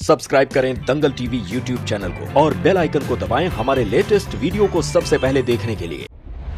Subscribe करें दंगल TV YouTube channel को और बेल आइकन को दबाएं हमारे लेटेस्ट वीडियो को सबसे पहले देखने के लिए।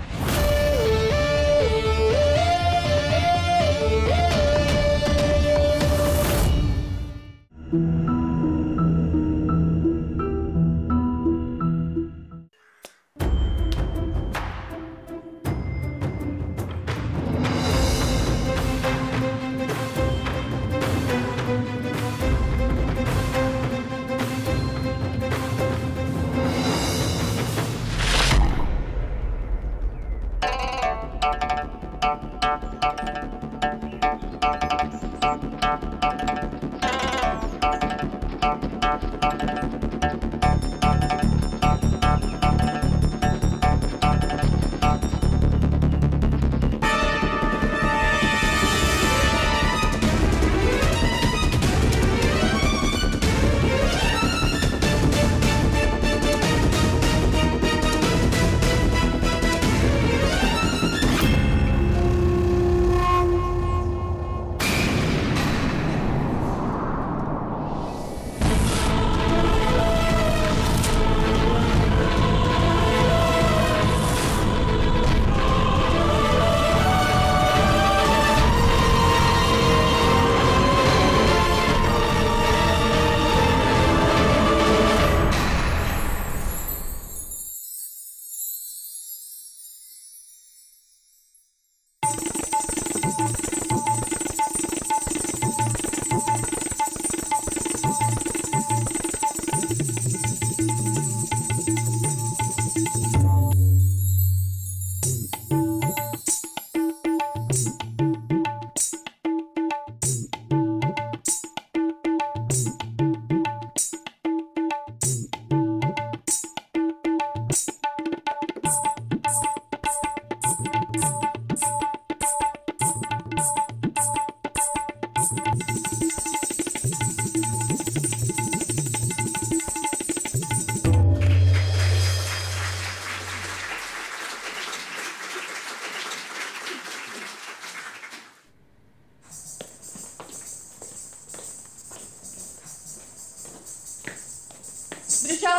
दिशा,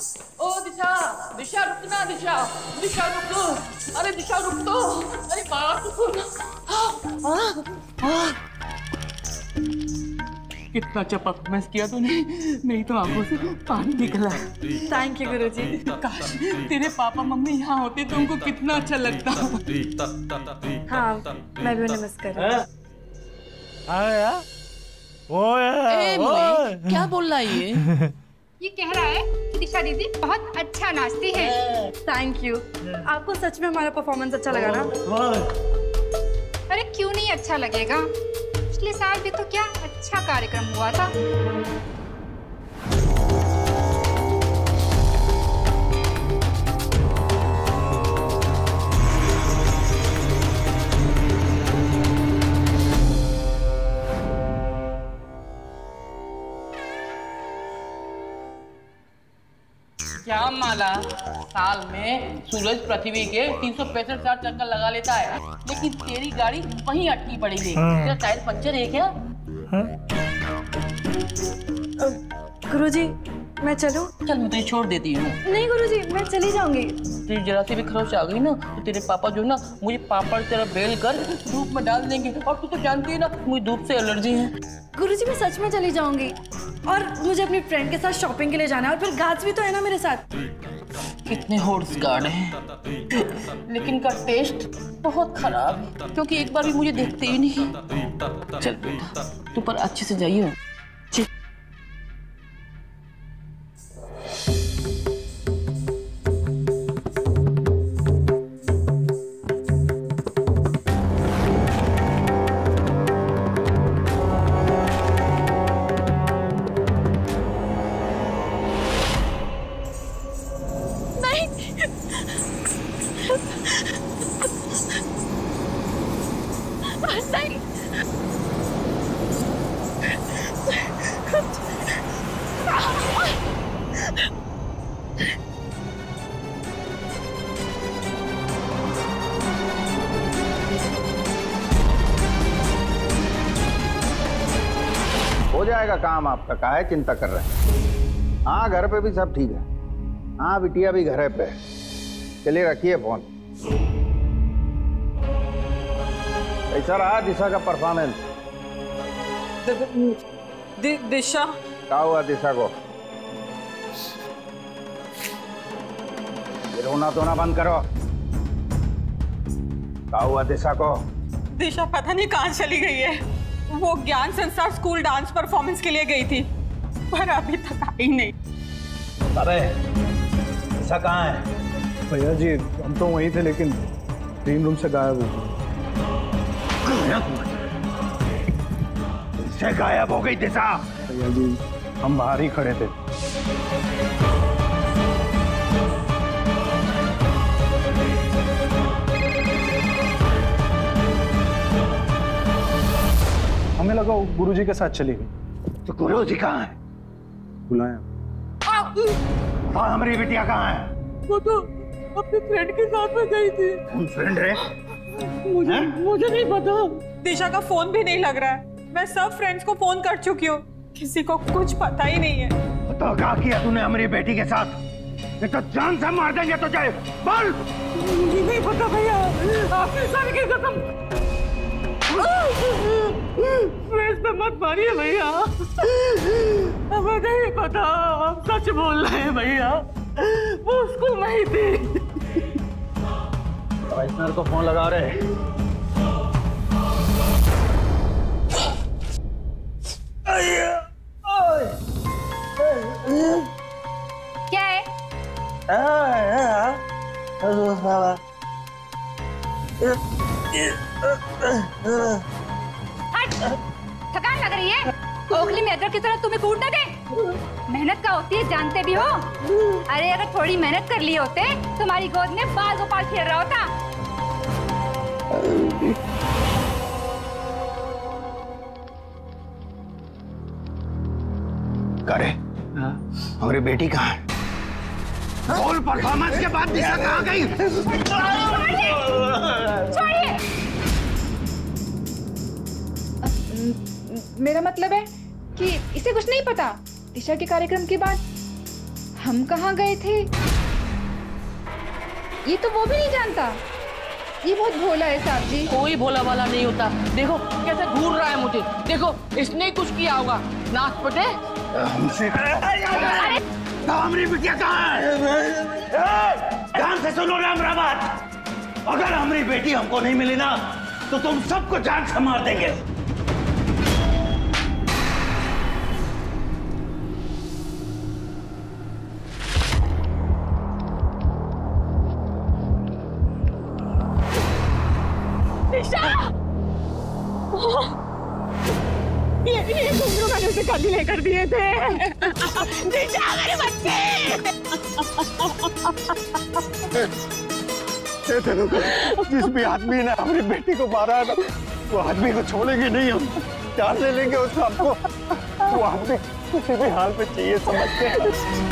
ओ दिशा, दिशा रुकना, दिशा, दिशा रुको, अरे दिशा रुक तो, अरे बात रुको ना। कितना अच्छा परफॉर्मेंस किया तूने, मेरी तो आंखों से पानी निकला। थैंक यू गुरुजी। काश तेरे पापा मम्मी यहाँ होते तो उनको कितना अच्छा लगता। हाँ, मैं भी उन्हें मिस कर रही हूँ। क्या बोल रहा है ये कह रहा है कि दिशा दीदी बहुत अच्छा नाचती है। Thank you. आपको सच में हमारा परफॉर्मेंस अच्छा लगा ना? अरे क्यों नहीं अच्छा लगेगा, पिछले साल भी तो क्या अच्छा कार्यक्रम हुआ था। क्या माला, साल में सूरज पृथ्वी के 365 चक्कर लगा लेता है, लेकिन तेरी गाड़ी वहीं अटकी पड़ी है। तेरा टायर पंचर है क्या? गुरुजी, मैं चलूं? चल मैं तुझे छोड़ देती हूँ। नहीं गुरुजी, मैं चली जाऊंगी। तेरी जरा से भी खरोच आ गई ना तो तेरे पापा जो ना मुझे पापड़ तेरा बेल कर धूप में डाल देंगे, और तू तो जानती है ना मुझे धूप से एलर्जी है। गुरुजी, मैं सच में चली जाऊंगी, और मुझे अपनी फ्रेंड के साथ शॉपिंग के लिए जाना है, और फिर गाज भी तो है ना मेरे साथ। कितने हॉर्स गार्ड हैं, लेकिन इनका टेस्ट बहुत खराब है, क्योंकि एक बार भी मुझे देखते ही नहीं। चल बेटा, तू पर अच्छे से जाइए। नहीं काम आपका, काहे चिंता कर रहे हैं? हाँ, घर पे भी सब ठीक है। हाँ, बिटिया भी घर पे। चलिए रखिए फोन। कैसा रहा दिशा का परफॉर्मेंस? दिशा क्या हुआ दिशा को? रोना धोना बंद करो। क्या हुआ दिशा को? दिशा पता नहीं कहाँ चली गई है। वो ज्ञान संस्कार स्कूल डांस परफॉर्मेंस के लिए गई थी, पर अभी तक आई नहीं। अबे दिशा कहाँ है? भैया जी हम तो वहीं थे, लेकिन ग्रीन रूम से गायब हो गई। से गायब हो गई दिशा? भैया जी हम बाहर ही खड़े थे। हमें लगा वो गुरुजी के साथ चली गई। तो गुरुजी कहाँ है? बुलाया। हाँ, हमारी बिटिया कहाँ है? वो तो अपने फ्रेंड के साथ में गई थी। कौन फ्रेंड है? मुझे नहीं पता। दिशा का फोन भी नहीं लग रहा है। मैं सब फ्रेंड्स को फोन कर चुकी हूँ, किसी को कुछ पता ही नहीं है। तो क्या किया तूने हमारी बेटी के साथ? ये तो जान से मार देंगे तुझे। बोल। मुझे नहीं पता भैया, आपके सर की कसम। फेस पे मत मारिए भैया, हमें नहीं पता। हम सच बोल रहे हैं भैया, वो स्कूल में ही थी। कमिश्नर को फोन लगा रहे। क्या है? हट, थकान लग रही है। ओखली में अदरक की तरह तुम्हें कूट न दे। मेहनत का होती है, जानते भी हो। अरे अगर थोड़ी मेहनत कर लिए होते तुम्हारी गोद में बाल गोपाल खेल रहा होता। करे हमारी बेटी कहाँ है? बोल, परफॉर्मेंस के बाद दिशा कहाँ गई? छोड़िए। मेरा मतलब है कि इसे कुछ नहीं पता। दिशा के कार्यक्रम के बाद हम कहाँ गए थे ये तो वो भी नहीं जानता। ये बहुत भोला है साहब जी। कोई भोला वाला नहीं होता। देखो कैसे घूर रहा है मुझे। देखो इसने ही कुछ किया होगा। नाच पटे हमसे। हमारी बिटिया कहाँ है? ध्यान से सुनो ना हमारा बात। अगर हमारी बेटी हमको नहीं मिली ना तो तुम सबको जान से मार देंगे। ये घुंघरू मैंने उसे कल ही लेकर दिए थे। दिशा मेरे बच्चे। जिस भी आदमी ने हमारी बेटी को मारा है ना, वो आदमी को छोड़ेंगे नहीं हम। जान ले लेंगे उसको। आपको वो आदमी किसी भी हाल पे चाहिए, समझते हैं।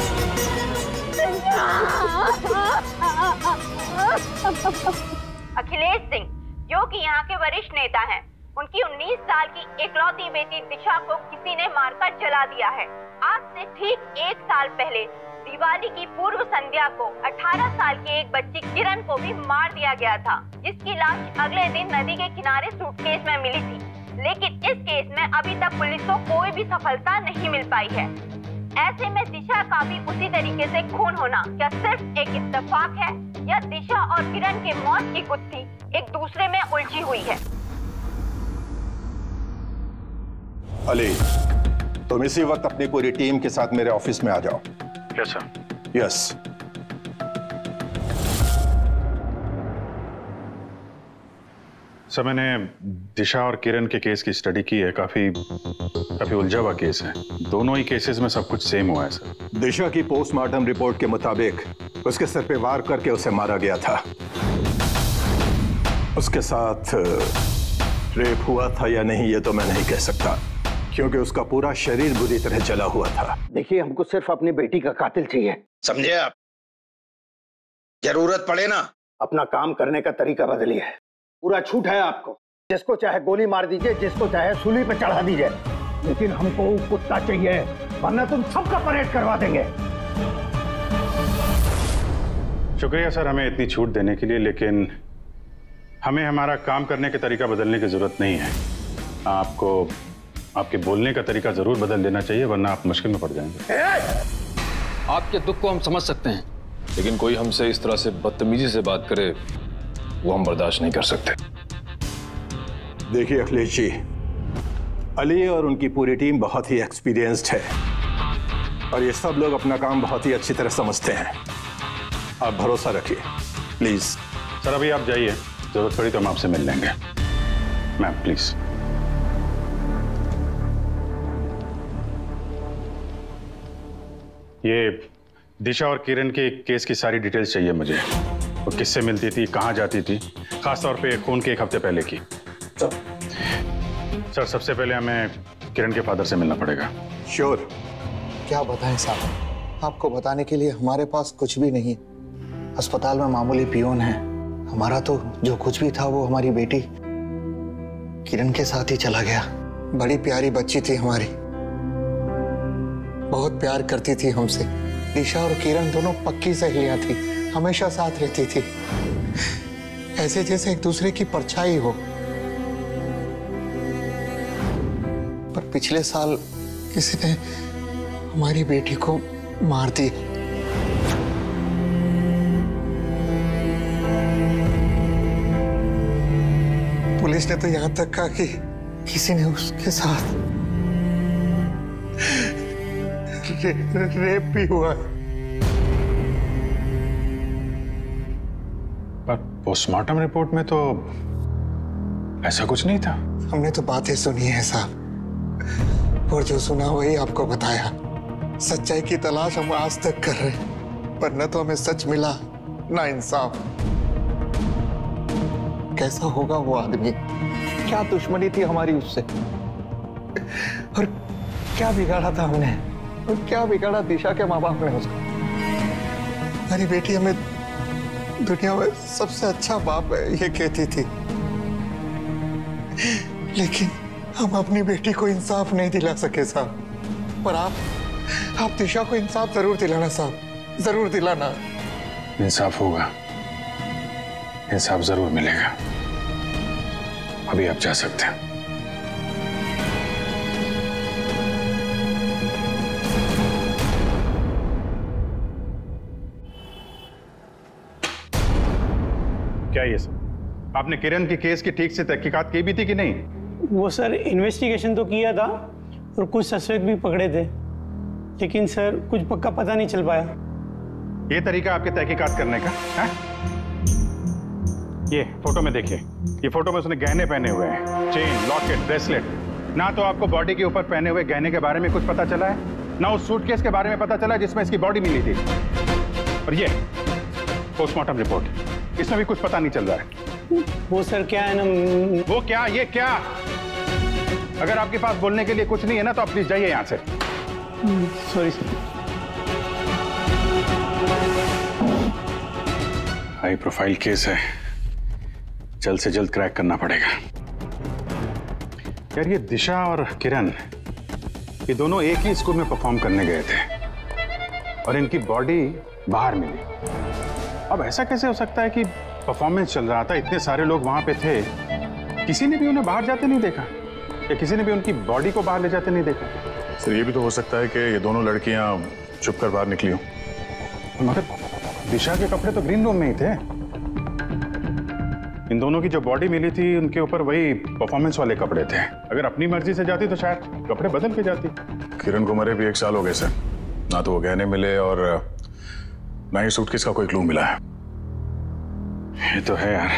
अखिलेश सिंह जो कि यहाँ के वरिष्ठ नेता हैं, उनकी 19 साल की इकलौती बेटी दिशा को किसी ने मारकर जला दिया है। आज से ठीक 1 साल पहले दिवाली की पूर्व संध्या को 18 साल की एक बच्ची किरण को भी मार दिया गया था, जिसकी लाश अगले दिन नदी के किनारे सूटकेस में मिली थी। लेकिन इस केस में अभी तक पुलिस को कोई भी सफलता नहीं मिल पाई है। ऐसे में दिशा का भी उसी तरीके से खून होना क्या सिर्फ एक इत्तेफाक है या दिशा और किरण के मौत की गुत्थी एक दूसरे में उलझी हुई है? अली, तुम इसी वक्त अपनी पूरी टीम के साथ मेरे ऑफिस में आ जाओ। Yes sir. यस। सर मैंने दिशा और किरण के केस की स्टडी की है। काफी उलझा हुआ केस है। दोनों ही केसेस में सब कुछ सेम हुआ है सर। दिशा की पोस्टमार्टम रिपोर्ट के मुताबिक उसके सर पे वार करके उसे मारा गया था। उसके साथ रेप हुआ था या नहीं ये तो मैं नहीं कह सकता, क्योंकि उसका पूरा शरीर बुरी तरह जला हुआ था। देखिए, हमको सिर्फ अपनी बेटी का कातिल चाहिए, समझे आप? जरूरत पड़े ना अपना काम करने का तरीका बदलिए। पूरा छूट है आपको। जिसको चाहे गोली मार दीजिए, जिसको चाहे सूली पे चढ़ा दीजिए, लेकिन हमको वो कुत्ता चाहिए, वरना तुम सबका परेड करवा देंगे। शुक्रिया सर हमें इतनी छूट देने के लिए, लेकिन हमें हमारा काम करने का तरीका बदलने की जरूरत नहीं है। आपको आपके बोलने का तरीका जरूर बदल देना चाहिए, वरना आप मुश्किल में पड़ जाएंगे। आपके दुख को हम समझ सकते हैं, लेकिन कोई हमसे इस तरह से बदतमीजी से बात करे वो हम बर्दाश्त नहीं कर सकते। देखिए अखिलेश जी, अली और उनकी पूरी टीम बहुत ही एक्सपीरियंस्ड है और ये सब लोग अपना काम बहुत ही अच्छी तरह समझते हैं। आप भरोसा रखिए प्लीज। सर अभी आप जाइए, जरूरत पड़ी तो हम आपसे मिल लेंगे। Ma'am please. ये दिशा और किरण के केस की सारी डिटेल्स चाहिए मुझे। वो किससे मिलती थी, कहाँ जाती थी, खासतौर पे खून के 1 हफ्ते पहले की। सर सबसे पहले हमें किरण के फादर से मिलना पड़ेगा। श्योर। क्या बताएं साहब, आपको बताने के लिए हमारे पास कुछ भी नहीं। अस्पताल में मामूली पियोन है। हमारा तो जो कुछ भी था वो हमारी बेटी किरण के साथ ही चला गया। बड़ी प्यारी बच्ची थी हमारी, बहुत प्यार करती थी हमसे। दिशा और किरण दोनों पक्की सहेलियां थी, हमेशा साथ रहती थी, ऐसे जैसे एक दूसरे की परछाई हो। पर पिछले साल किसी ने हमारी बेटी को मार दिया। पुलिस ने तो यहां तक कहा कि किसी ने उसके साथ रेप भी हुआ है। पर पोस्टमार्टम रिपोर्ट में तो ऐसा कुछ नहीं था। हमने तो बातें सुनी है साहब, और जो सुना वही आपको बताया। सच्चाई की तलाश हम आज तक कर रहे हैं, पर न तो हमें सच मिला ना इंसाफ। कैसा होगा वो आदमी, क्या दुश्मनी थी हमारी उससे, और क्या बिगाड़ा था हमने, और क्या बिगाड़ा दिशा के माँ बाप ने उसको। हमारी बेटी हमें दुनिया में सबसे अच्छा बाप है ये कहती थी, लेकिन हम अपनी बेटी को इंसाफ नहीं दिला सके साहब। पर आप दिशा को इंसाफ जरूर दिलाना साहब, जरूर दिलाना। इंसाफ होगा, इंसाफ जरूर मिलेगा। अभी आप जा सकते हैं। क्या ये सर, आपने किरण के केस की ठीक से तहकीकात की भी थी कि नहीं? वो सर इन्वेस्टिगेशन तो किया था और कुछ सस्पेक्ट भी पकड़े थे, लेकिन सर कुछ पक्का पता नहीं चल पाया। ये तरीका आपके तहकीकात करने का है? ये फोटो में देखिए, ये फोटो में उसने गहने पहने हुए हैं, चेन, लॉकेट, ब्रेसलेट। ना तो आपको बॉडी के ऊपर पहने हुए गहने के बारे में कुछ पता चला है, ना उस सूटकेस के बारे में पता चला जिसमें इसकी बॉडी मिली थी। और ये पोस्टमार्टम रिपोर्ट, इसमें भी कुछ पता नहीं चल रहा है। वो सर क्या है ना, वो क्या, ये क्या? अगर आपके पास बोलने के लिए कुछ नहीं है ना तो आप प्लीज जाइए यहाँ से। Sorry sir. High profile case है, जल्द से जल्द क्रैक करना पड़ेगा। यार ये दिशा और किरण, ये दोनों एक ही स्कूल में परफॉर्म करने गए थे और इनकी बॉडी बाहर मिली। अब ऐसा कैसे हो सकता है कि परफॉर्मेंस चल रहा था, इतने सारे लोग वहां पे थे, किसी ने भी उन्हें बाहर जाते नहीं देखा, या किसी ने भी उनकी बॉडी को बाहर ले जाते नहीं देखा? सर ये भी तो हो सकता है कि ये दोनों लड़कियां छुप कर बाहर निकली हो। मगर दिशा के कपड़े तो ग्रीन रूम में ही थे। इन दोनों की जो बॉडी मिली थी उनके ऊपर वही परफॉर्मेंस वाले कपड़े थे। अगर अपनी मर्जी से जाती तो शायद कपड़े बदल के जाती। किरण को मरे भी 1 साल हो गए सर, ना तो वो गहने मिले और ना ही सूटकेस का कोई क्लू मिला है। ये तो है यार।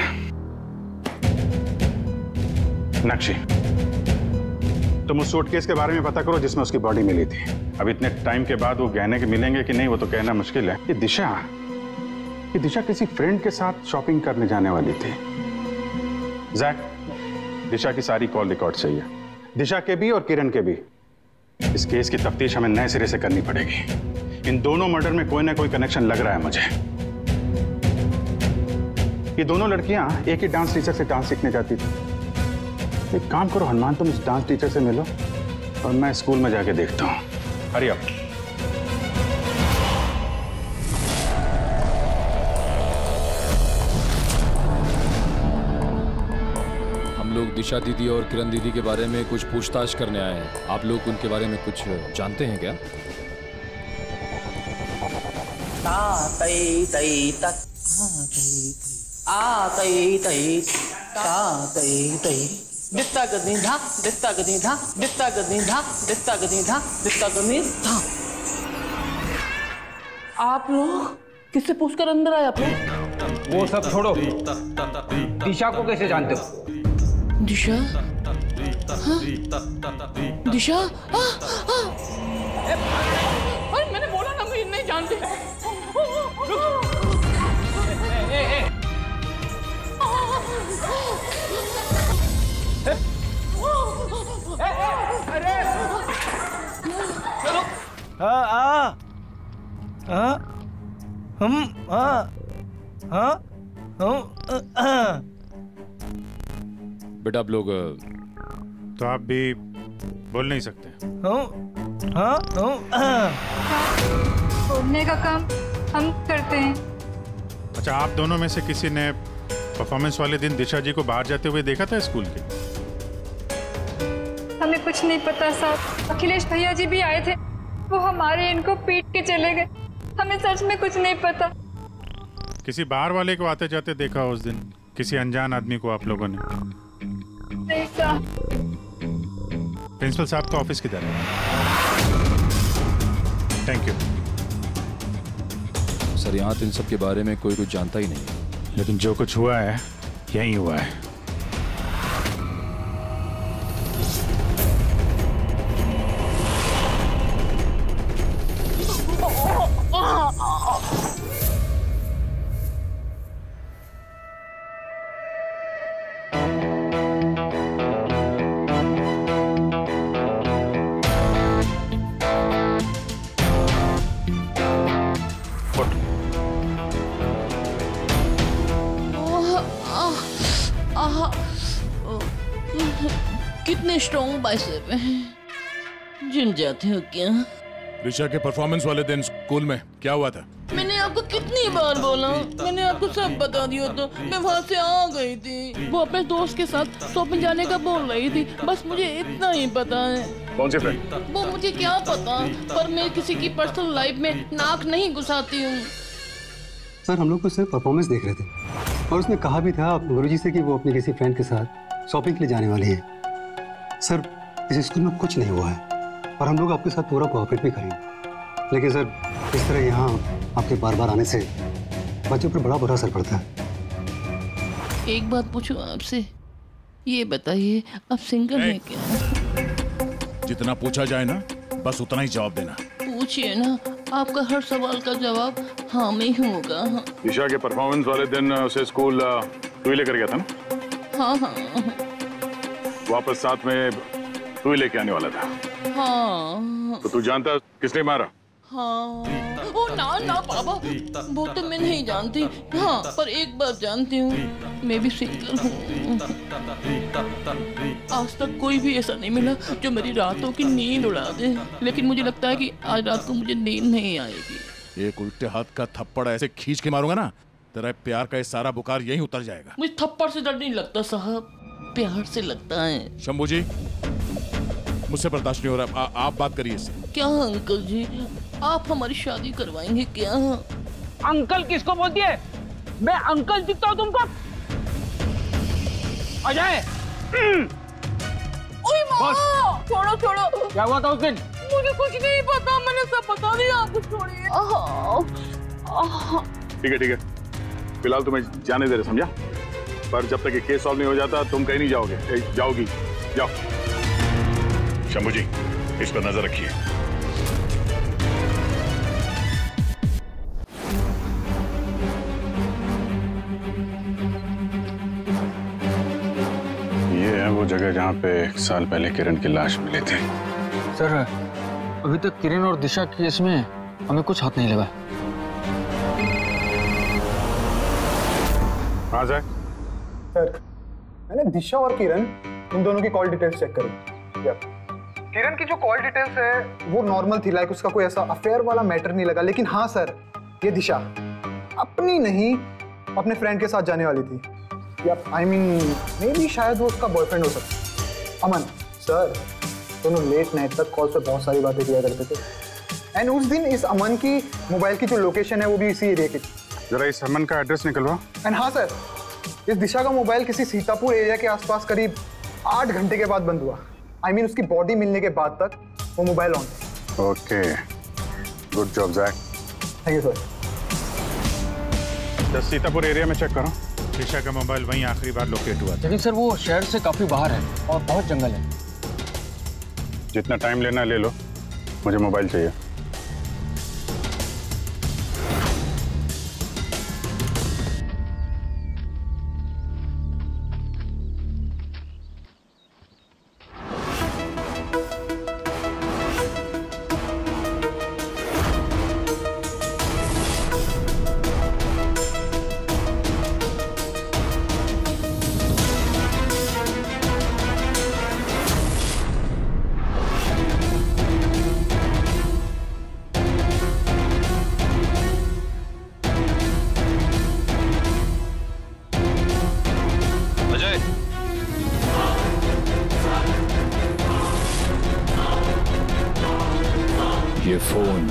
नक्शी, तुम उस सूटकेस के बारे में पता करो जिसमें उसकी बॉडी मिली थी। अब इतने टाइम के बाद वो गहने के मिलेंगे कि नहीं वो तो कहना मुश्किल है। ये दिशा किसी फ्रेंड के साथ शॉपिंग करने जाने वाली थी। जैक, दिशा की सारी कॉल रिकॉर्ड चाहिए, दिशा के भी और किरण के भी। इस केस की तफ्तीश हमें नए सिरे से करनी पड़ेगी। इन दोनों मर्डर में कोई ना कोई कनेक्शन लग रहा है मुझे। ये दोनों लड़कियां एक ही डांस टीचर से डांस सीखने जाती थी। एक काम करो हनुमान, तुम इस डांस टीचर से मिलो और मैं स्कूल में जाके देखता हूँ। हरी आप। हम लोग दिशा दीदी और किरण दीदी के बारे में कुछ पूछताछ करने आए हैं। आप लोग उनके बारे में कुछ जानते हैं क्या? आप लोग किससे पूछकर अंदर आए? आप लोग वो सब छोड़ो, दिशा को कैसे जानते हो? दिशा? हाँ? दिशा? अरे मैंने बोला ना मैं नहीं जानती। बेटा आप लोग तो आप भी बोल नहीं सकते? बोलने का काम हम करते हैं। अच्छा, आप दोनों में से किसी ने परफॉर्मेंस वाले दिन दिशा जी को बाहर जाते हुए देखा था स्कूल के? हमें कुछ नहीं पता साहब। अखिलेश भैया जी भी आए थे, वो हमारे इनको पीट के चले गए। हमें सच में कुछ नहीं पता। किसी बाहर वाले को आते जाते देखा उस दिन? किसी अनजान आदमी को आप लोगों ने? नहीं साहब। प्रिंसिपल साहब का ऑफिस किधर है? Thank you sir. यहाँ तो इन सब के बारे में कोई कुछ जानता ही नहीं, लेकिन जो कुछ हुआ है यही हुआ है। कितने स्ट्रॉन्ग बाइसेप हैं। जिम जाते हो क्या? दिशा के परफॉर्मेंस वाले दिन स्कूल में क्या हुआ था? मैंने आपको कितनी बार बोला, मैंने आपको सब बता दिया। तो मैं वहाँ से आ गई थी। वो अपने दोस्त के साथ शॉपिंग जाने का बोल रही थी, बस मुझे इतना ही पता है। कौन से फ्रेंड? वो मुझे क्या पता, पर मैं किसी की पर्सनल लाइफ में नाक नहीं घुसाती हूँ। सर हम लोग तो सिर्फ परफॉर्मेंस देख रहे थे और उसने कहा भी था गुरुजी से कि वो अपने किसी फ्रेंड के साथ शॉपिंग के लिए जाने वाली है। सर इस स्कूल में कुछ नहीं हुआ है और हम लोग आपके साथ पूरा कोऑपरेट भी करेंगे, लेकिन सर इस तरह यहाँ आपके बार बार आने से बच्चों पर बड़ा बुरा असर पड़ता है। एक बात पूछूं आपसे, ये बताइए आप सिंगल हैं क्या? जितना पूछा जाए ना बस उतना ही जवाब देना। पूछिए ना, आपका हर सवाल का जवाब हाँ में ही होगा। हाँ। दिशा के परफॉर्मेंस वाले दिन उसे स्कूल तू ही लेकर गया था ना? हाँ हाँ। वापस साथ में तू ही लेके आने वाला था? हाँ। तो तू जानता किसने मारा? हाँ। ओ ना ना बाबा, वो तो मैं नहीं जानती। हाँ पर एक बात जानती हूँ, मैं भी सिंगल हूँ। आज तक कोई भी ऐसा नहीं मिला जो मेरी रातों की नींद उड़ा दे, लेकिन मुझे लगता है कि आज रात को मुझे नींद नहीं आएगी। एक उल्टे हाथ का थप्पड़ ऐसे खींच के मारूंगा ना, तेरा प्यार का ये सारा बुखार यहीं उतर जाएगा। मुझे थप्पड़ से डर नहीं लगता साहब, प्यार से लगता है। शंभू जी मुझसे बर्दाश्त नहीं हो रहा, आप बात करिए इससे। क्या अंकल जी, आप हमारी शादी करवाएंगे क्या? अंकल किसको बोलती है? मैं अंकल दिखता हूँ तुमको? अजय! ओए माँ! छोड़ो छोड़ो। क्या हुआ था उस दिन? मुझे कुछ नहीं पता, मैंने सब बता दिया आपको। छोड़िए। ठीक है फिलहाल तुम्हें जाने दे रहे, समझा? पर जब तक ये केस सॉल्व नहीं हो जाता तुम कहीं नहीं जाओगे। जाओगी? जाओ। शंभू जी इस पर नजर रखिए। ये है वो जगह जहाँ पे 1 साल पहले किरण की लाश मिली थी। सर अभी तक किरण और दिशा केस में हमें कुछ हाथ नहीं लगा। हाँ सर मैंने दिशा और किरण इन दोनों की कॉल डिटेल्स चेक करी। किरण की जो कॉल डिटेल्स है वो नॉर्मल थी, लाइक उसका कोई ऐसा अफेयर वाला मैटर नहीं लगा। लेकिन हाँ सर, ये दिशा अपनी नहीं अपने फ्रेंड के साथ जाने वाली थी। या आई मीन मे बी शायद वो उसका बॉयफ्रेंड हो सकता। अमन सर दोनों लेट नाइट तक कॉल पे बहुत सारी बातें किया करते थे। एंड उस दिन इस अमन की मोबाइल की जो लोकेशन है वो भी इसी एरिया की थी। जरा इस अमन का एड्रेस निकलवा। एंड हाँ सर, इस दिशा का मोबाइल किसी सीतापुर एरिया के आसपास करीब 8 घंटे के बाद बंद हुआ। आई मीन उसकी बॉडी मिलने के बाद तक वो मोबाइल ऑन था। Okay, good job Jack. Thank you sir. Just Sitapur area में चेक करो, दिशा का मोबाइल वहीं आखिरी बार लोकेट हुआ था। लेकिन सर वो शहर से काफी बाहर है और बहुत जंगल है। जितना टाइम लेना ले लो, मुझे मोबाइल चाहिए। ये फोन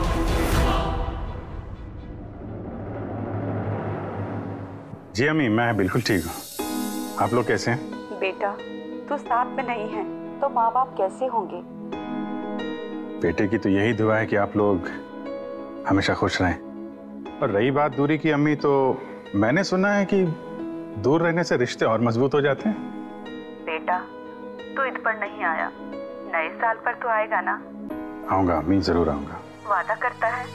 जी अम्मी, मैं बिल्कुल ठीक हूँ। आप लोग कैसे हैं? बेटा तू साथ में नहीं है तो माँ बाप कैसे होंगे? बेटे की तो यही दुआ है कि आप लोग हमेशा खुश रहें। और रही बात दूरी की अम्मी, तो मैंने सुना है कि दूर रहने से रिश्ते और मजबूत हो जाते हैं। बेटा तू ईद पर नहीं आया, नए साल पर तो आएगा ना? आऊंगा अम्मी, जरूर आऊंगा। वादा करता है?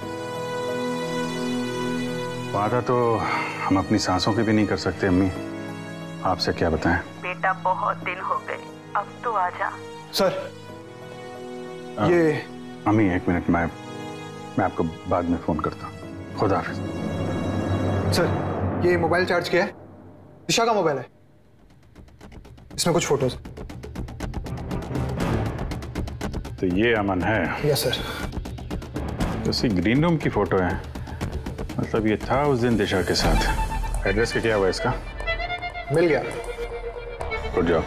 वादा तो हम अपनी सांसों के भी नहीं कर सकते अम्मी, आपसे क्या बताएं। बेटा बहुत दिन हो गए, अब तो आजा। सर ये अम्मी एक मिनट, मैं आपको बाद में फोन करता हूँ। खुदा हाफिज। सर ये मोबाइल चार्ज किया है, दिशा का मोबाइल है, इसमें कुछ फोटोज। तो ये अमन है? Yes sir. तो सी ग्रीन रूम की फोटो है, मतलब ये था उस दिन दिशा के साथ। एड्रेस का क्या हुआ इसका? मिल गया। Good job.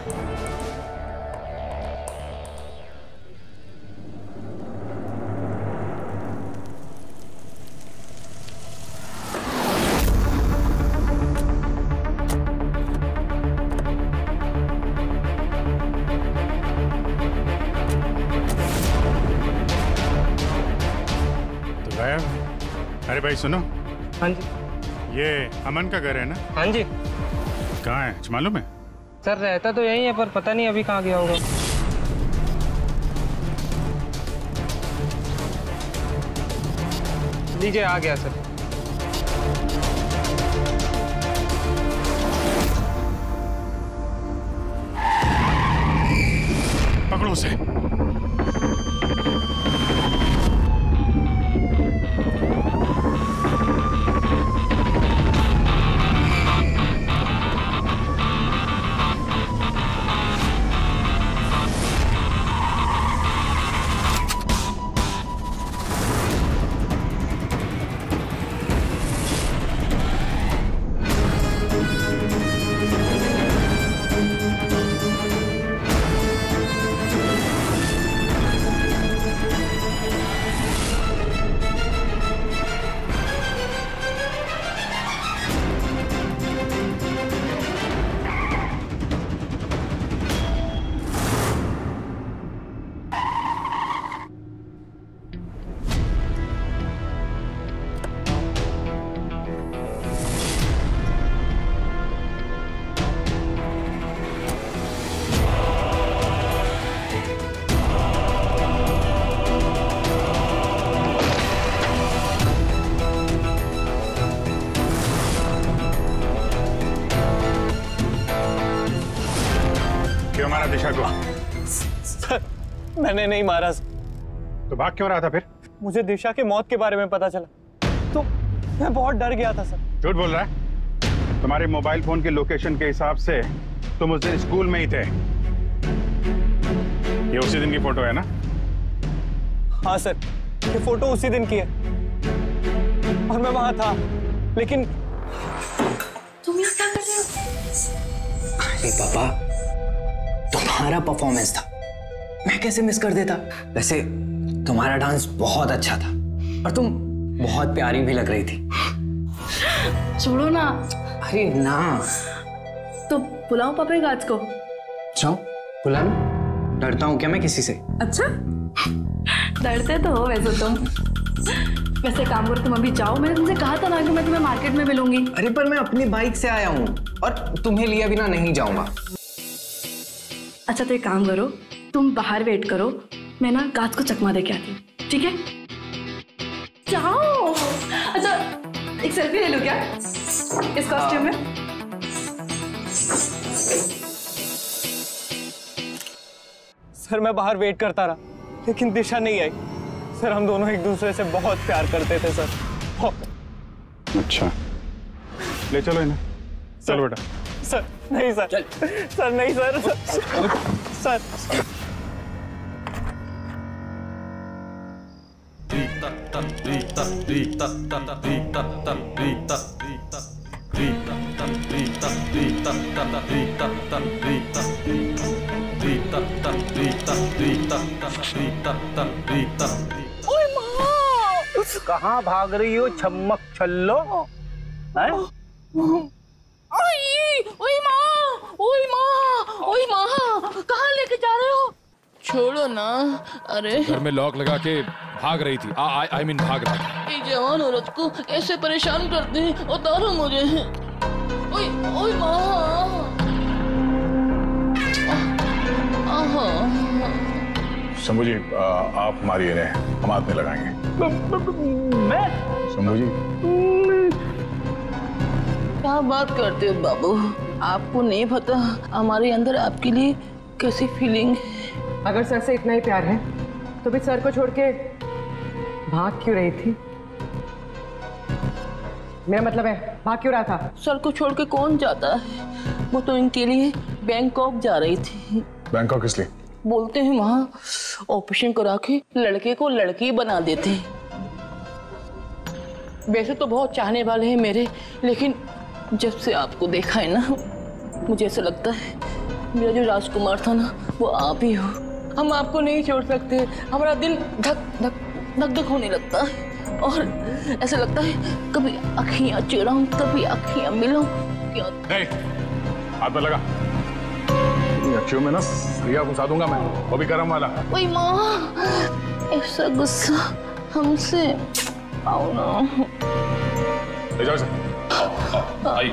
अरे भाई सुनो। हाँ जी। ये अमन का घर है ना? हाँ जी। कहाँ है कुछ मालूम है? सर रहता तो यहीं है पर पता नहीं अभी कहाँ गया होगा। लीजिए आ गया सर। पकड़ो उसे। क्यों मारा दिशा को? सर मैंने नहीं मारा। तो भाग क्यों रहा था फिर? मुझे दिशा के मौत के बारे में पता चला तो मैं बहुत डर गया था सर। झूठ बोल रहा है? तुम्हारे मोबाइल फोन के लोकेशन के हिसाब से तुम उस दिन स्कूल में ही थे। ये उसी दिन की फोटो है ना? हाँ सर, ये फोटो उसी दिन की है और मैं वहां था, लेकिन तुम ये क्या कर रहे हो? अरे पापा, तुम्हारा परफॉर्मेंस था, मैं कैसे मिस कर देता। वैसे तुम्हारा डांस बहुत अच्छा था और तुम बहुत प्यारी भी लग रही थी। छोड़ो ना। अरे ना, तो बुलाओ पापा एक आज को। जाओ बुला लो। डरता हूँ क्या मैं किसी से? अच्छा, डरते तो हो वैसे तुम। वैसे काम करो, तुम अभी जाओ। मैंने तुमसे कहा था ना कि मैं तुम्हें मार्केट में मिलूंगी। अरे पर मैं अपनी बाइक से आया हूँ और तुम्हें लिए बिना नहीं जाऊंगा। अच्छा तो एक काम करो, तुम बाहर वेट करो, मैं ना गाज को चकमा दे के आती हूँ, ठीक है? जाओ। अच्छा एक सेल्फी ले लो क्या इस कॉस्ट्यूम में? सर मैं बाहर वेट करता रहा, लेकिन दिशा नहीं आई। सर हम दोनों एक दूसरे से बहुत प्यार करते थे सर, बहुत। अच्छा, ले चलो इन्हें। चल बेटा। सर नहीं सर, सर नहीं सर, सर ओए माँ, कहाँ भाग रही हो छम्मक छल्लो? हैं? ओए माँ, कहाँ लेके जा रहे हो? छोड़ो ना। अरे घर में लॉक लगा के भाग रही थी। आई मीन भाग रहा था। ये जवान औरत को ऐसे परेशान करते हैं, उतारो मुझे। ओए माँ। शंभू जी, आप मारिए इन्हें, हम हाथ में लगाएंगे। मैं? शंभू जी, क्या बात करते हो बाबू? आपको नहीं पता हमारे अंदर आपके लिए कैसी फीलिंग है। अगर सर से इतना ही प्यार है तो भी सर को छोड़ के भाग क्यों रही थी? मेरा मतलब है भाग क्यों रहा था? सर को छोड़ के कौन जाता है? वो तो इनके लिए बैंकॉक जा रही थी। बैंकॉक किस लिए? बोलते हैं वहाँ ऑपरेशन करा के लड़के को लड़की बना देते हैं। वैसे तो बहुत चाहने वाले हैं मेरे, लेकिन जब से आपको देखा है ना, मुझे ऐसा लगता है मेरा जो राजकुमार था ना, वो आप ही हो। हम आपको नहीं छोड़ सकते। हमारा दिल धक धक धक धक होने लगता है और ऐसा लगता है कभी अखियां चुराऊं, कभी अखियां मिलाऊं। क्या हाथ में लगा। अक्षियों में ना सरिया घुसा दूंगा मैं, वो भी गरम वाला। ओए माँ, ऐसा गुस्सा हमसे आओ ना। ले जाओ इसे। आई।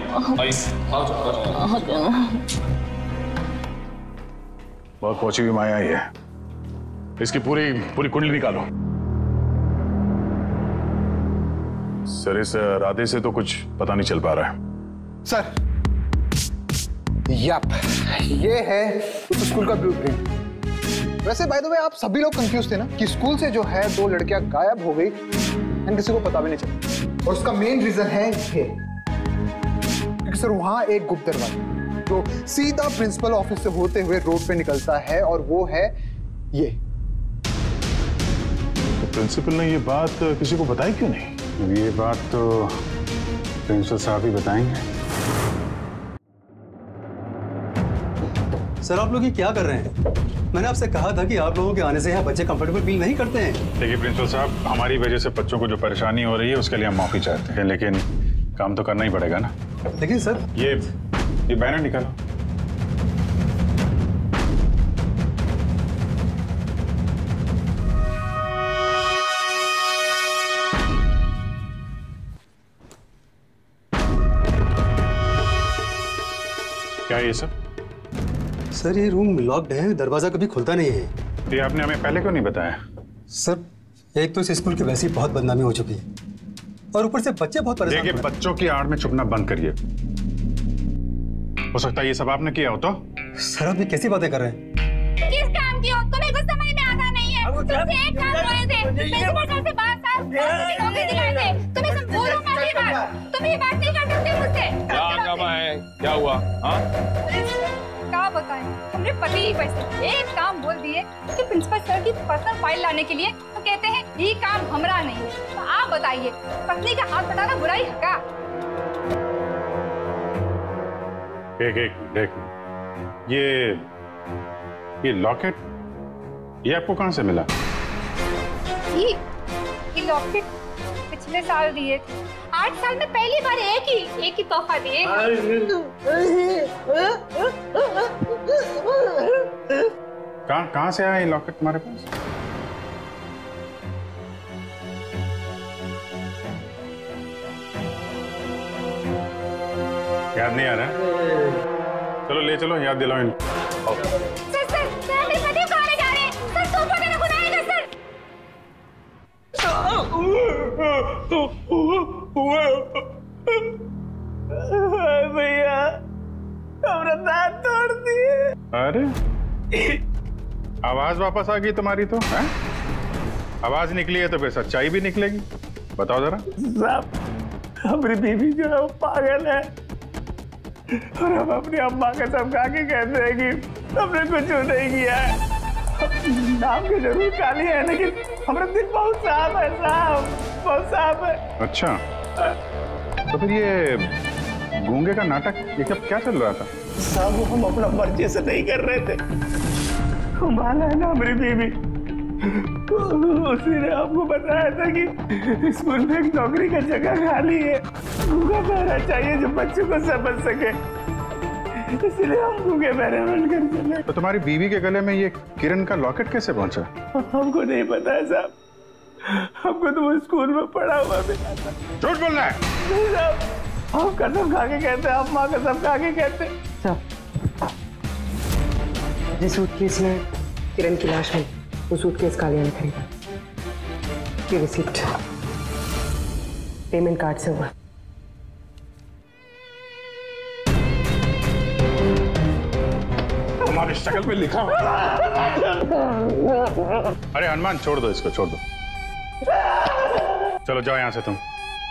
बहुत पहुंची हुई माया ही है। इसकी पूरी कुंडली निकालो। सर इस राधे से तो कुछ पता नहीं चल पा रहा है। सर यप, ये है उस स्कूल का ब्लूप्रिंट। वैसे बाय द वे आप सभी लोग कंफ्यूज थे ना कि स्कूल से जो है 2 लड़कियां गायब हो गई एंड किसी को पता भी नहीं चला। और उसका मेन रीजन है ये, क्योंकि सर वहां एक गुप्त दरवाजा जो सीधा प्रिंसिपल ऑफिस से होते हुए रोड पे निकलता है और वो है ये। तो प्रिंसिपल ने ये बात किसी को बताई क्यों नहीं? ये बात तो प्रिंसिपल साहब ही बताएंगे। सर आप लोग ये क्या कर रहे हैं? मैंने आपसे कहा था कि आप लोगों के आने से यहाँ बच्चे कंफर्टेबल फील नहीं करते हैं। देखिए प्रिंसिपल साहब, हमारी वजह से बच्चों को जो परेशानी हो रही है उसके लिए हम माफी चाहते हैं, लेकिन काम तो करना ही पड़ेगा ना। लेकिन सर ये बैनर निकालो। क्या है ये सब? सर ये रूम लॉक्ड है, दरवाजा कभी खुलता नहीं है। ये आपने हमें पहले क्यों नहीं बताया? सर एक तो इस स्कूल की वैसी बहुत बदनामी हो चुकी है और ऊपर से बच्चे बहुत परेशान। देखिए बच्चों की आड़ में छुपना बंद करिए। हो सकता है ये सब आपने किया हो तो? सर आप ये कैसी बातें कर रहे हैं? किस काम की हो? तुम्हें कुछ समझ में आता नहीं है। तुमसे एक काम हुए थे, प्रिंसिपल सर से बात साफ नौकरी दिलाए थे। तुम्हें सब बोलो मत ये बात। तुम ये बात नहीं कर सकते मुझसे। क्या हंगामा है? क्या हुआ? हाँ? क्या बताएं, हमने पति ही पैसे एक काम बोल दिए कि प्रिंसिपल सर की पर्सनल फाइल लाने के लिए, तो कहते हैं ये काम हमारा नहीं है। तो आप बताइए, पत्नी का हाथ बटाना बुराई है क्या? एक ये लॉकेट, ये आपको कहाँ से मिला? ये लॉकेट पिछले साल दिए थे। 8 साल में पहली बार एक ही तोहफा दिए। कहाँ से आया ये लॉकेट तुम्हारे पास? याद नहीं आ रहा? चलो ले चलो, याद दिलाओ इनको। सर अपने पति को आने जा रहे हैं। सर तोहफा देना गुनाह है सर। भैया हमरा दांत तोड़ दिए। अरे आवाज वापस आ गई तुम्हारी तो है? आवाज निकली है तो फिर सच्चाई भी निकलेगी। बताओ जरा। साहब, हमारी बीवी जो है वो पागल है और हम अपनी अम्मा का सब खा के कहते हैं कि हमने कुछ नहीं किया है। नाम के जरूर काली है लेकिन हमारा दिल बहुत साफ है साहब, बहुत साफ है। अच्छा, तो फिर ये गूंगे का नाटक ये कब क्या चल रहा था? साहब हम अपना मर्जी से नहीं कर रहे थे। माना है ना हमारी बीवी, उसी ने आपको बताया था कि स्कूल में एक नौकरी का जगह खाली है, गूंगा बहरा चाहिए जो बच्चों को समझ सके, इसलिए हम गूंगे बहरे बनकर चले। तो तुम्हारी बीवी के गले में ये किरण का लॉकेट कैसे पहुंचा? हमको नहीं पता है साहब, हमको तो वो स्कूल में पढ़ा हुआ मिला था। झूठ बोल रहा है? नहीं साहब, हम कसम खा के कहते हैं, अम्मा कसम खा के कहते हैं। जिस सूटकेस में किरण की लाश है वो सूटकेस कालिया ने खरीदा। ये रिसिप्ट पेमेंट कार्ड से हुआ। तुम्हारी शक्ल पे लिखा हुआ। अरे हनुमान, छोड़ दो इसको, छोड़ दो। चलो जाओ यहां से तुम,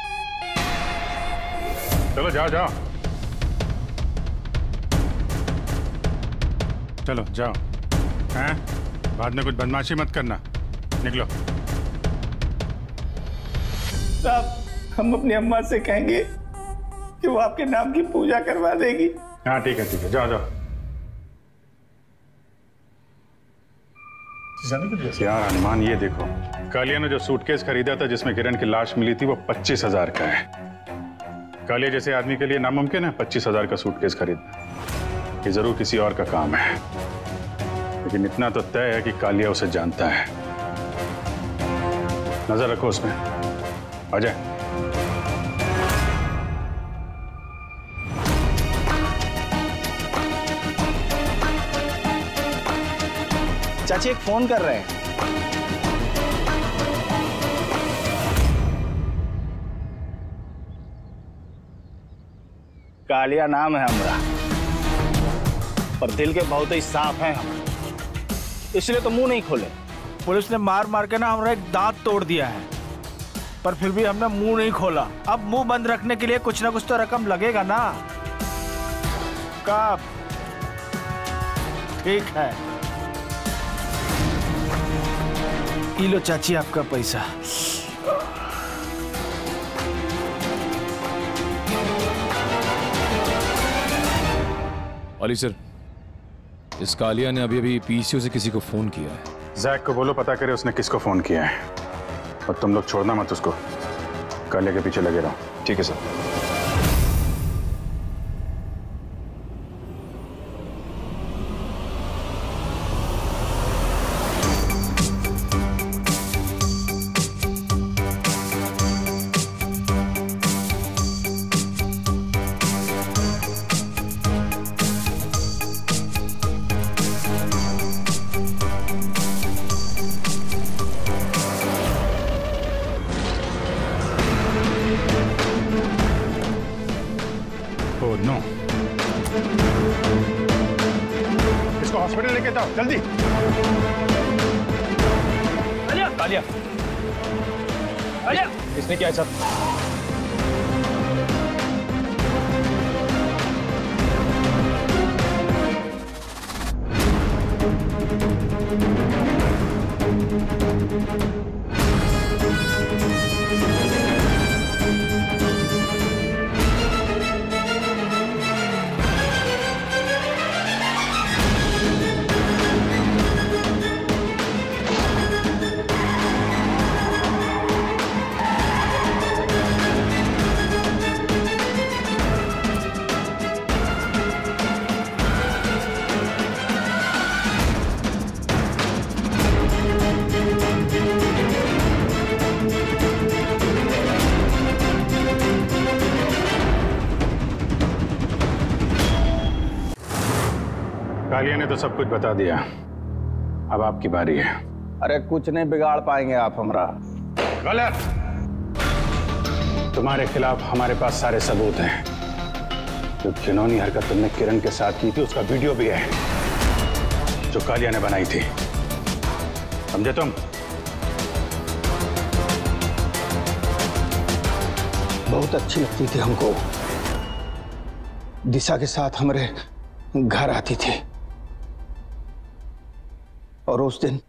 चलो जाओ जाओ, चलो जाओ। हैं? बाद में कुछ बदमाशी मत करना, निकलो। साहब, हम अपनी अम्मा से कहेंगे कि वो आपके नाम की पूजा करवा देगी। हाँ ठीक है, जाओ जाओ। यार हनुमान, ये देखो, कालिया ने जो सूटकेस खरीदा था जिसमें किरण की लाश मिली थी वो 25,000 का है। कालिया जैसे आदमी के लिए नामुमकिन है 25,000 का सूटकेस खरीदना। ये जरूर किसी और का काम है, लेकिन इतना तो तय है कि कालिया उसे जानता है। नजर रखो उसमें। अजय, चाची एक फोन कर रहे हैं। कालिया नाम है हमरा, पर दिल के बहुत ही साफ है हम, इसलिए तो मुंह नहीं खोले। पुलिस ने मार मार के ना हमारा एक दांत तोड़ दिया है, पर फिर भी हमने मुंह नहीं खोला। अब मुंह बंद रखने के लिए कुछ ना कुछ तो रकम लगेगा ना। कब? ठीक है, ये लो चाची आपका पैसा। अली सर, इस कालिया ने अभी पीसीओ से किसी को फोन किया है। जैक को बोलो पता करे उसने किसको फोन किया है, और तुम लोग छोड़ना मत उसको, कालिया के पीछे लगे रहो। ठीक है सर। नो, इसको हॉस्पिटल लेके जाओ जल्दी। कालिया, किसने किया सर? कालिया ने तो सब कुछ बता दिया, अब आपकी बारी है। अरे कुछ नहीं बिगाड़ पाएंगे आप हमरा। गलत। तुम्हारे खिलाफ हमारे पास सारे सबूत हैं। जो घिनौनी हरकत तुमने किरण के साथ की थी उसका वीडियो भी है, जो कालिया ने बनाई थी। समझे तुम? बहुत अच्छी लगती थी हमको, दिशा के साथ हमारे घर आती थी। और उस दिन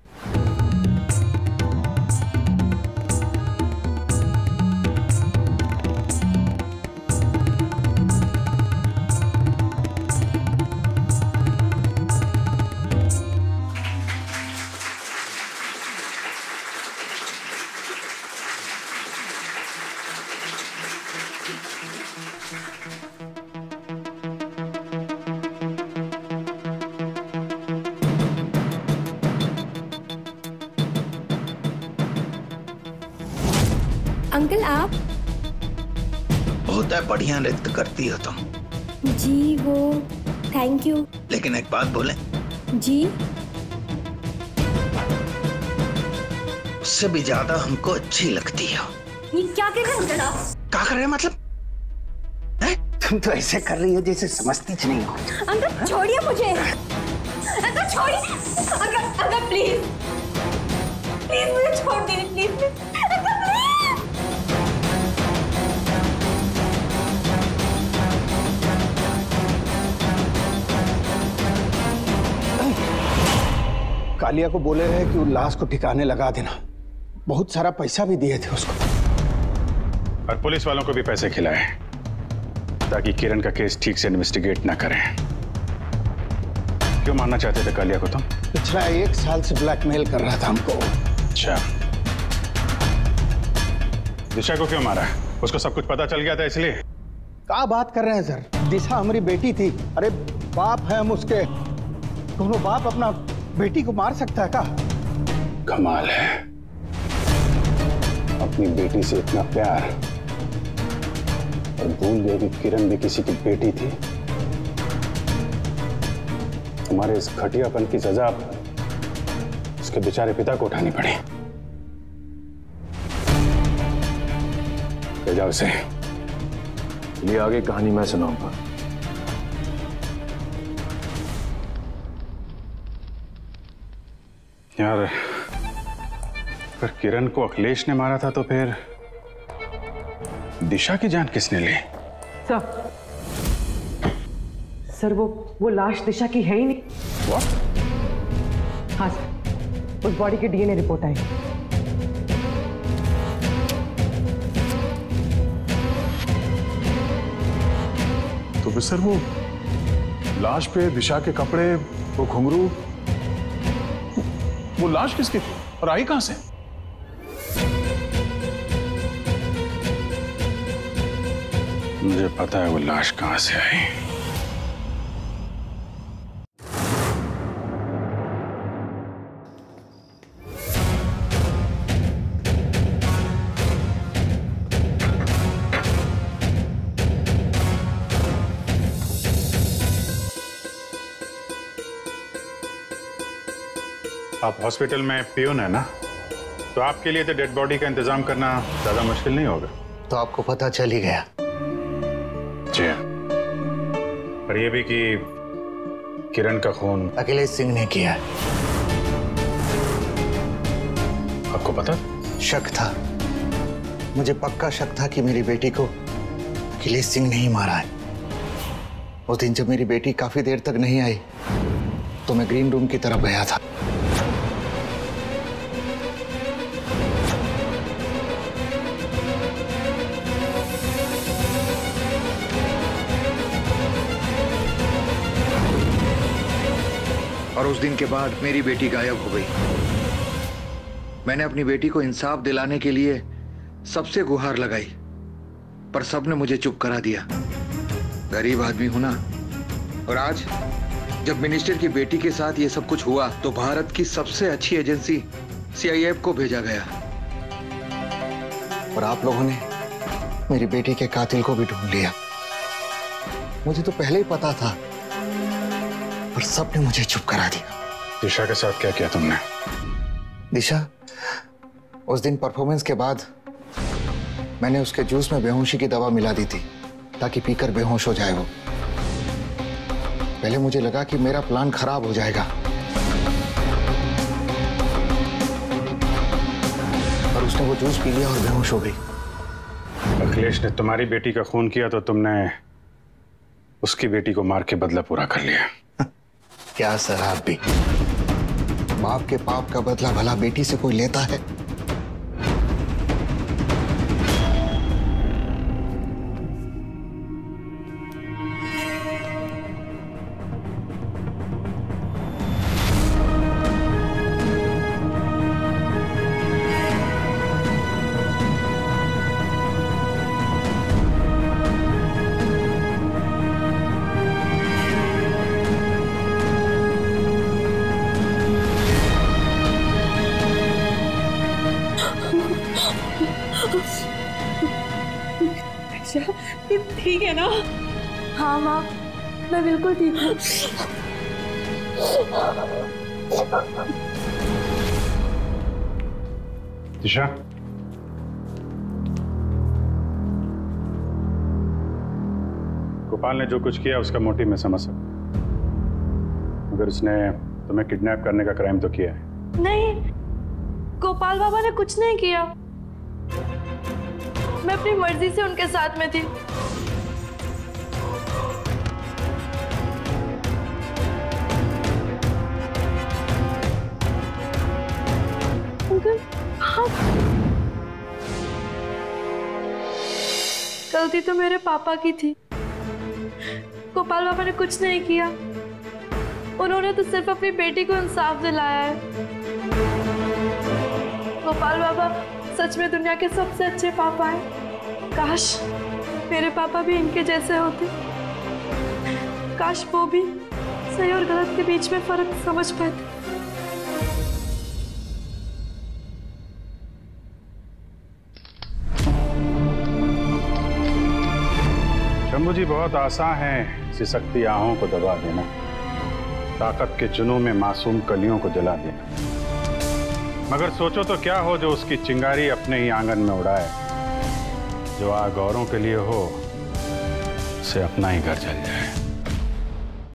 अंकल आप? बहुत है, बढ़िया नृत्य करती हो तुम। जी वो थैंक यू। लेकिन एक बात बोले? जी। उससे भी ज्यादा हमको अच्छी लगती हो। ये क्या कर रहे हैं अंकल आप? क्या कर रहे हैं मतलब? तुम तो ऐसे कर रही हो जैसे समझती च नहीं हो। अंकल छोड़िए मुझे। अंकल छोड़िए। अंकल प्लीज प्लीज मुझे छोड़ दीजिए प्लीज। Uncle please. कालिया को बोले रहे कि वो लाश को ठिकाने लगा देना। बहुत सारा पैसा भी दिए थे उसको। और पुलिस वालों को भी पैसे खिलाए ताकि किरण का केस ठीक से इन्वेस्टिगेट ना करें। क्यों मारना चाहते थे कालिया को तुम? पिछला 1 साल से ब्लैकमेल कर रहा था हमको। अच्छा, दिशा को क्यों मारा? उसको सब कुछ पता चल गया था इसलिए? क्या बात कर रहे हैं सर? दिशा हमारी बेटी थी। अरे बाप है हम उसके। दोनों बाप अपना बेटी को मार सकता है क्या? कमाल है, अपनी बेटी से इतना प्यार और भूल गए कि किरण भी किसी की बेटी थी। तुम्हारे इस घटियापन की सजा उसके बेचारे पिता को उठानी पड़ी। ले जाओ उसे। ये आगे कहानी मैं सुनाऊंगा। यार, अगर किरण को अखिलेश ने मारा था तो फिर दिशा की जान किसने ली? सर वो लाश दिशा की है ही नहीं। हाँ सर, उस बॉडी की डीएनए रिपोर्ट आई। तो फिर सर वो लाश पे दिशा के कपड़े, वो घुंघरू, वो लाश किसकी थी और आई कहां से? मुझे पता है वो लाश कहां से आई। आप हॉस्पिटल में पियून है ना, तो आपके लिए तो डेड बॉडी का इंतजाम करना ज्यादा मुश्किल नहीं होगा। तो आपको पता चल ही गया? जी, पर यह भी कि किरण का खून अखिलेश सिंह ने किया। आपको पता? शक था, मुझे पक्का शक था कि मेरी बेटी को अखिलेश सिंह ने ही मारा है। उस दिन जब मेरी बेटी काफी देर तक नहीं आई तो मैं ग्रीन रूम की तरफ गया था। उस दिन के बाद मेरी बेटी गायब हो गई। मैंने अपनी बेटी को इंसाफ दिलाने के लिए सबसे गुहार लगाई, पर सबने मुझे चुप करा दिया। गरीब आदमी हूं ना। और आज जब मिनिस्टर की बेटी के साथ ये सब कुछ हुआ तो भारत की सबसे अच्छी एजेंसी CIF को भेजा गया, और आप लोगों ने मेरी बेटी के कातिल को भी ढूंढ लिया। मुझे तो पहले ही पता था, पर सबने मुझे चुप करा दिया। दिशा के साथ क्या किया तुमने? दिशा, उस दिन परफॉर्मेंस के बाद मैंने उसके जूस में बेहोशी की दवा मिला दी थी ताकि पीकर बेहोश हो जाए वो। पहले मुझे लगा कि मेरा प्लान खराब हो जाएगा, पर उसने वो जूस पी लिया और बेहोश हो गई। अखिलेश ने तुम्हारी बेटी का खून किया तो तुमने उसकी बेटी को मार के बदला पूरा कर लिया। क्या सर, आप भी बाप के पाप का बदला भला बेटी से कोई लेता है? ठीक है ना? हाँ माँ, मैं बिल्कुल ठीक हूँ। दिशा, गोपाल ने जो कुछ किया उसका मोटिव मैं समझ सकता, मगर उसने तुम्हें किडनैप करने का क्राइम तो किया है। नहीं, गोपाल बाबा ने कुछ नहीं किया। मैं अपनी मर्जी से उनके साथ में थी। गलती तो मेरे पापा की थी। गोपाल बाबा ने कुछ नहीं किया। उन्होंने तो सिर्फ अपनी बेटी को इंसाफ दिलाया है। गोपाल बाबा सच में दुनिया के सबसे अच्छे पापा हैं। काश मेरे पापा भी इनके जैसे होते। काश वो भी सही और गलत के बीच में फर्क समझ पाते। शंभू जी, बहुत आसान है सिसकती आहों को दबा देना, ताकत के जुनूं में मासूम कलियों को जला देना। मगर सोचो तो क्या हो जो उसकी चिंगारी अपने ही आंगन में उड़ाए। जो आग औरों के लिए हो, उसे अपना ही घर जल जाए।